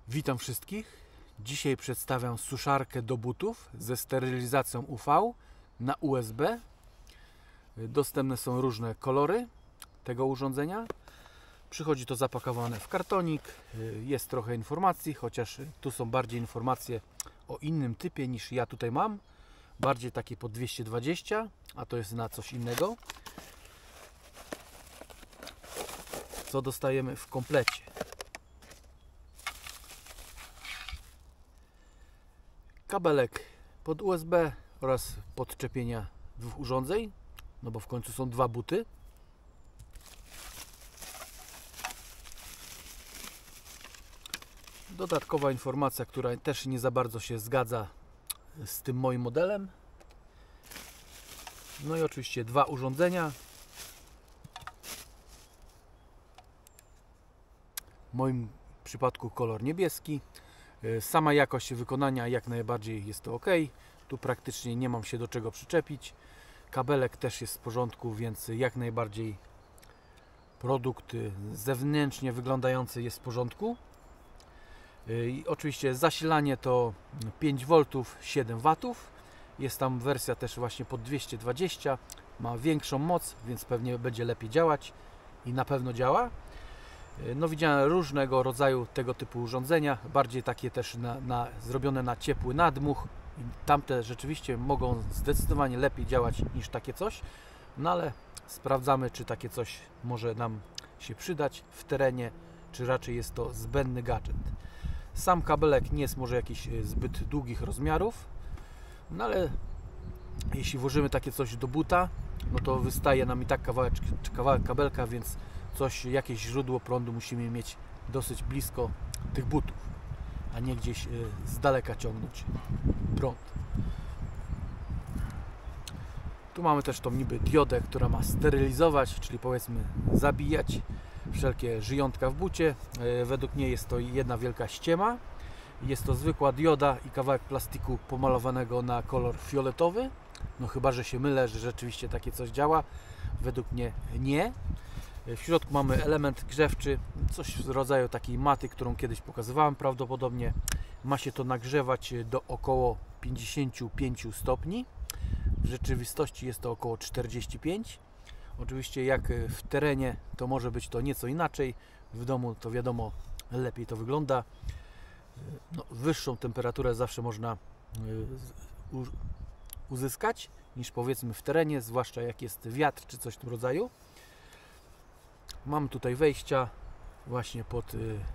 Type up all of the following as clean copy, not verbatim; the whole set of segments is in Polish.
Witam wszystkich. Dzisiaj przedstawiam suszarkę do butów ze sterylizacją UV na USB. Dostępne są różne kolory tego urządzenia. Przychodzi to zapakowane w kartonik. Jest trochę informacji, chociaż tu są bardziej informacje o innym typie niż ja tutaj mam. Bardziej takie po 220, a to jest na coś innego. Co dostajemy w komplecie? Kabelek pod USB oraz podczepienia dwóch urządzeń, no bo w końcu są dwa buty. Dodatkowa informacja, która też nie za bardzo się zgadza z tym moim modelem. No i oczywiście dwa urządzenia. W moim przypadku kolor niebieski. Sama jakość wykonania jak najbardziej jest to ok. Tu praktycznie nie mam się do czego przyczepić. Kabelek też jest w porządku, więc jak najbardziej produkt zewnętrznie wyglądający jest w porządku. I oczywiście zasilanie to 5V, 7W. Jest tam wersja też właśnie pod 220. Ma większą moc, więc pewnie będzie lepiej działać i na pewno działa. No, widziałem różnego rodzaju tego typu urządzenia, bardziej takie też zrobione na ciepły nadmuch. Tamte rzeczywiście mogą zdecydowanie lepiej działać niż takie coś, no ale sprawdzamy, czy takie coś może nam się przydać w terenie, czy raczej jest to zbędny gadżet. Sam kabelek nie jest może jakichś zbyt długich rozmiarów, no ale jeśli włożymy takie coś do buta, no to wystaje nam i tak kawałek kabelka, więc jakieś źródło prądu musimy mieć dosyć blisko tych butów, a nie gdzieś z daleka ciągnąć prąd. Tu mamy też tą niby diodę, która ma sterylizować, czyli powiedzmy zabijać wszelkie żyjątka w bucie. Według mnie jest to jedna wielka ściema. Jest to zwykła dioda i kawałek plastiku pomalowanego na kolor fioletowy. No chyba, że się mylę, że rzeczywiście takie coś działa. Według mnie nie. W środku mamy element grzewczy, coś w rodzaju takiej maty, którą kiedyś pokazywałem prawdopodobnie. Ma się to nagrzewać do około 55 stopni. W rzeczywistości jest to około 45. Oczywiście jak w terenie to może być to nieco inaczej. W domu to wiadomo lepiej to wygląda. No, wyższą temperaturę zawsze można uzyskać niż powiedzmy w terenie, zwłaszcza jak jest wiatr czy coś w tym rodzaju. Mam tutaj wejścia właśnie pod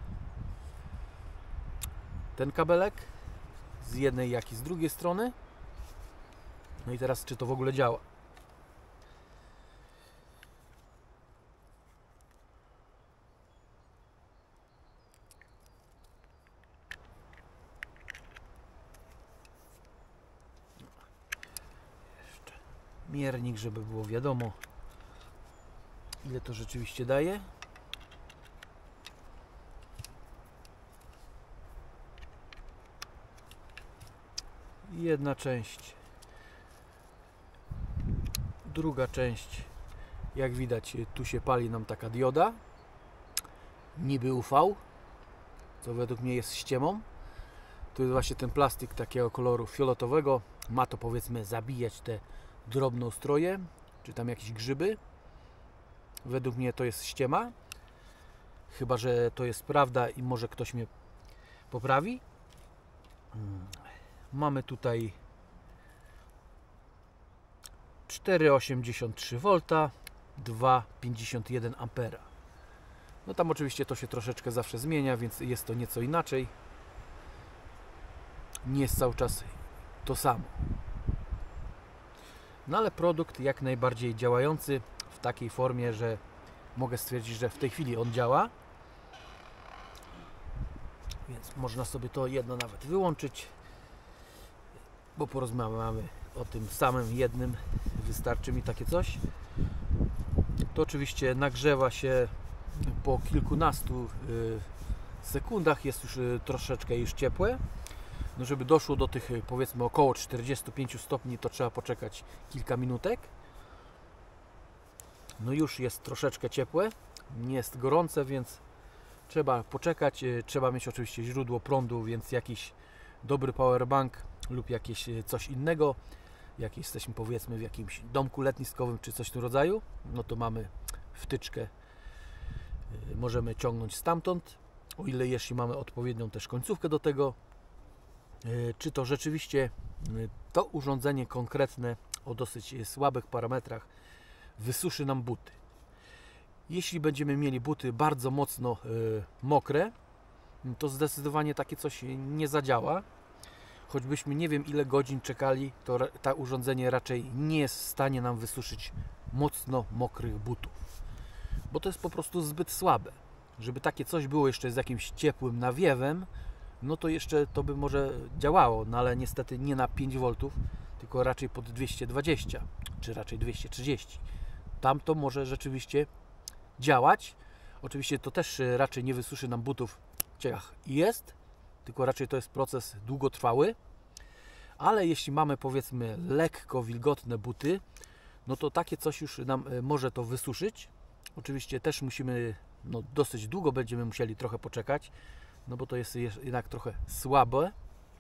ten kabelek z jednej jak i z drugiej strony. No i teraz czy to w ogóle działa? Jeszcze miernik, żeby było wiadomo, ile to rzeczywiście daje. Jedna część. Druga część. Jak widać, tu się pali nam taka dioda. Niby UV, co według mnie jest ściemą. Tu jest właśnie ten plastik takiego koloru fioletowego. Ma to powiedzmy zabijać te drobnoustroje, czy tam jakieś grzyby. Według mnie to jest ściema. Chyba że to jest prawda i może ktoś mnie poprawi. Mamy tutaj 4,83V, 2,51 A. No tam oczywiście to się troszeczkę zawsze zmienia, więc jest to nieco inaczej. Nie jest cały czas to samo. No ale produkt jak najbardziej działający w takiej formie, że mogę stwierdzić, że w tej chwili on działa. Więc można sobie to jedno nawet wyłączyć, bo porozmawiamy o tym samym jednym. Wystarczy mi takie coś. To oczywiście nagrzewa się po kilkunastu sekundach. Jest już troszeczkę ciepłe. No żeby doszło do tych powiedzmy około 45 stopni, to trzeba poczekać kilka minutek. No już jest troszeczkę ciepłe. Nie jest gorące, więc trzeba poczekać, trzeba mieć oczywiście źródło prądu, więc jakiś dobry powerbank lub jakieś coś innego. Jak jesteśmy powiedzmy w jakimś domku letniskowym czy coś w tym rodzaju, no to mamy wtyczkę, możemy ciągnąć stamtąd, o ile jeśli mamy odpowiednią też końcówkę do tego, czy to rzeczywiście to urządzenie konkretne o dosyć słabych parametrach wysuszy nam buty. Jeśli będziemy mieli buty bardzo mocno mokre, to zdecydowanie takie coś nie zadziała. Choćbyśmy nie wiem ile godzin czekali, to to urządzenie raczej nie jest w stanie nam wysuszyć mocno mokrych butów. Bo to jest po prostu zbyt słabe. Żeby takie coś było jeszcze z jakimś ciepłym nawiewem, no to jeszcze to by może działało, no ale niestety nie na 5 V, tylko raczej pod 220, czy raczej 230. Tam to może rzeczywiście działać. Oczywiście to też raczej nie wysuszy nam butów w ciach jest, tylko raczej to jest proces długotrwały. Ale jeśli mamy powiedzmy lekko wilgotne buty, no to takie coś już nam może to wysuszyć. Oczywiście też musimy, no dosyć długo będziemy musieli trochę poczekać, no bo to jest jednak trochę słabe.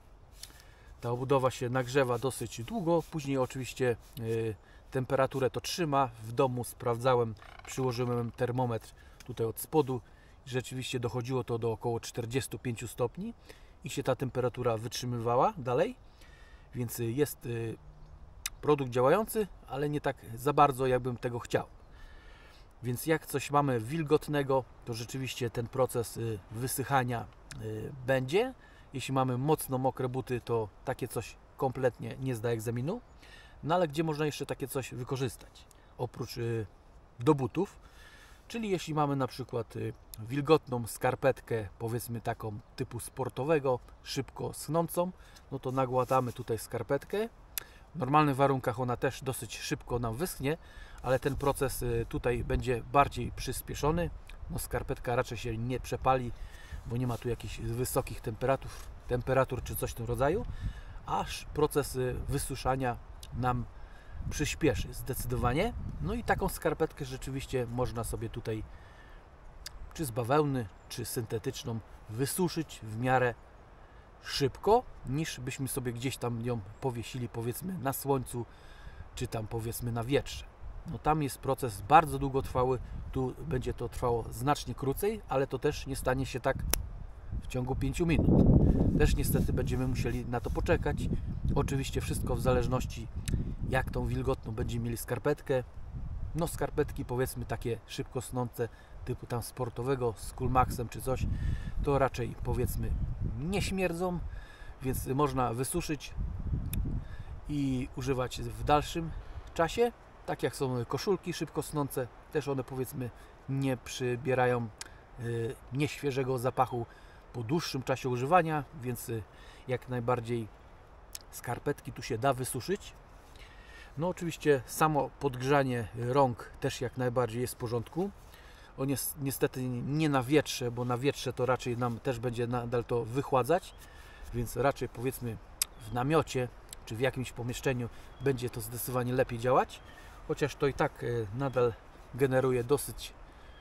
Ta obudowa się nagrzewa dosyć długo, później oczywiście temperaturę to trzyma. W domu sprawdzałem, przyłożyłem termometr tutaj od spodu. Rzeczywiście dochodziło to do około 45 stopni i się ta temperatura wytrzymywała dalej. Więc jest produkt działający, ale nie tak za bardzo, jakbym tego chciał. Więc jak coś mamy wilgotnego, to rzeczywiście ten proces wysychania będzie. Jeśli mamy mocno mokre buty, to takie coś kompletnie nie zda egzaminu. No ale gdzie można jeszcze takie coś wykorzystać? Oprócz do butów, czyli jeśli mamy na przykład wilgotną skarpetkę, powiedzmy taką typu sportowego, szybko schnącą, no to nagładamy tutaj skarpetkę. W normalnych warunkach ona też dosyć szybko nam wyschnie, ale ten proces tutaj będzie bardziej przyspieszony. No skarpetka raczej się nie przepali, bo nie ma tu jakichś wysokich temperatur czy coś w tym rodzaju, aż proces wysuszania nam przyspieszy zdecydowanie. No i taką skarpetkę rzeczywiście można sobie tutaj czy z bawełny, czy syntetyczną wysuszyć w miarę szybko, niż byśmy sobie gdzieś tam ją powiesili powiedzmy na słońcu, czy tam powiedzmy na wietrze. No tam jest proces bardzo długotrwały, tu będzie to trwało znacznie krócej, ale to też nie stanie się tak w ciągu 5 minut. Też niestety będziemy musieli na to poczekać. Oczywiście wszystko w zależności jak tą wilgotną będziemy mieli skarpetkę. No skarpetki powiedzmy takie szybko snące typu tam sportowego z Coolmaxem czy coś, to raczej powiedzmy nie śmierdzą, więc można wysuszyć i używać w dalszym czasie. Tak jak są koszulki szybko snące, też one powiedzmy nie przybierają nieświeżego zapachu po dłuższym czasie używania, więc jak najbardziej skarpetki tu się da wysuszyć. No oczywiście samo podgrzanie rąk też jak najbardziej jest w porządku. On jest niestety nie na wietrze, bo na wietrze to raczej nam też będzie nadal to wychładzać, więc raczej powiedzmy w namiocie czy w jakimś pomieszczeniu będzie to zdecydowanie lepiej działać, chociaż to i tak nadal generuje dosyć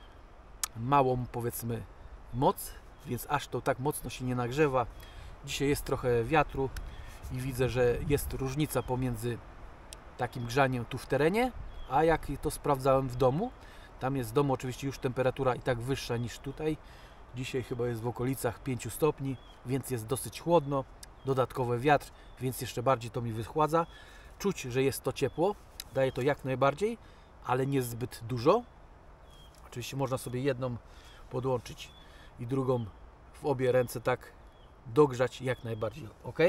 małą powiedzmy moc, więc aż to tak mocno się nie nagrzewa. Dzisiaj jest trochę wiatru i widzę, że jest różnica pomiędzy takim grzaniem tu w terenie, a jak to sprawdzałem w domu. Tam jest w domu oczywiście już temperatura i tak wyższa niż tutaj. Dzisiaj chyba jest w okolicach 5 stopni, więc jest dosyć chłodno. Dodatkowy wiatr, więc jeszcze bardziej to mi wychładza. Czuć, że jest to ciepło. Daje to jak najbardziej, ale nie zbyt dużo. Oczywiście można sobie jedną podłączyć i drugą w obie ręce tak dogrzać jak najbardziej ok.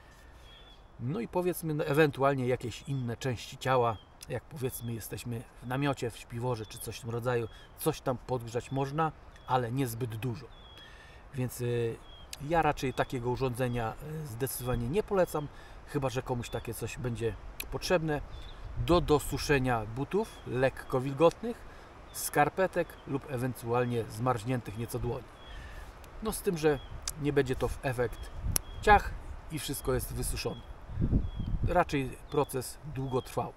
No i powiedzmy ewentualnie jakieś inne części ciała, jak powiedzmy jesteśmy w namiocie, w śpiworze czy coś w tym rodzaju, coś tam podgrzać można, ale niezbyt dużo. Więc ja raczej takiego urządzenia zdecydowanie nie polecam, chyba że komuś takie coś będzie potrzebne do dosuszenia butów lekko wilgotnych, skarpetek lub ewentualnie zmarzniętych nieco dłoni. No z tym, że nie będzie to w efekt ciach i wszystko jest wysuszone. Raczej proces długotrwały.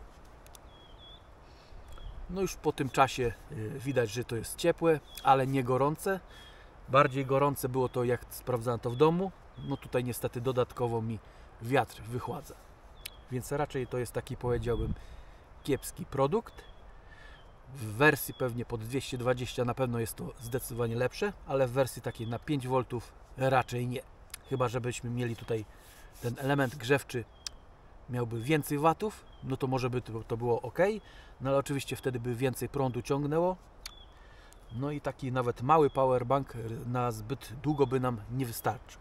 No już po tym czasie widać, że to jest ciepłe, ale nie gorące. Bardziej gorące było to, jak sprawdzałem to w domu. No tutaj niestety dodatkowo mi wiatr wychładza. Więc raczej to jest taki, powiedziałbym, kiepski produkt. W wersji pewnie pod 220 na pewno jest to zdecydowanie lepsze, ale w wersji takiej na 5 V raczej nie. Chyba żebyśmy mieli tutaj ten element grzewczy, miałby więcej watów, no to może by to było ok, no ale oczywiście wtedy by więcej prądu ciągnęło. No i taki nawet mały powerbank na zbyt długo by nam nie wystarczył.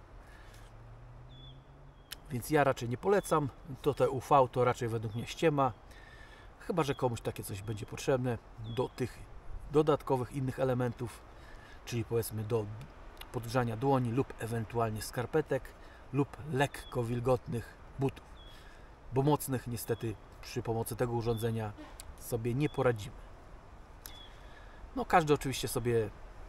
Więc ja raczej nie polecam. To te UV to raczej według mnie ściema. Chyba że komuś takie coś będzie potrzebne do tych dodatkowych innych elementów, czyli powiedzmy do podgrzania dłoni lub ewentualnie skarpetek lub lekko wilgotnych butów. Bo mocnych niestety przy pomocy tego urządzenia sobie nie poradzimy. No każdy oczywiście sobie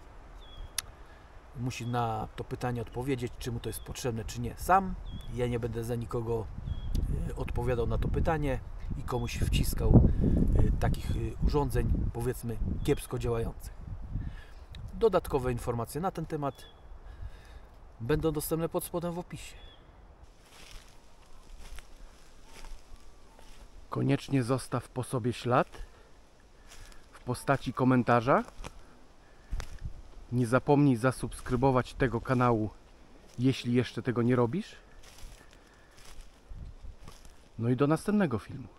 musi na to pytanie odpowiedzieć, czy mu to jest potrzebne, czy nie sam. Ja nie będę za nikogo odpowiadał na to pytanie i komuś wciskał takich urządzeń, powiedzmy, kiepsko działających. Dodatkowe informacje na ten temat będą dostępne pod spodem w opisie. Koniecznie zostaw po sobie ślad w postaci komentarza. Nie zapomnij zasubskrybować tego kanału, jeśli jeszcze tego nie robisz. No i do następnego filmu.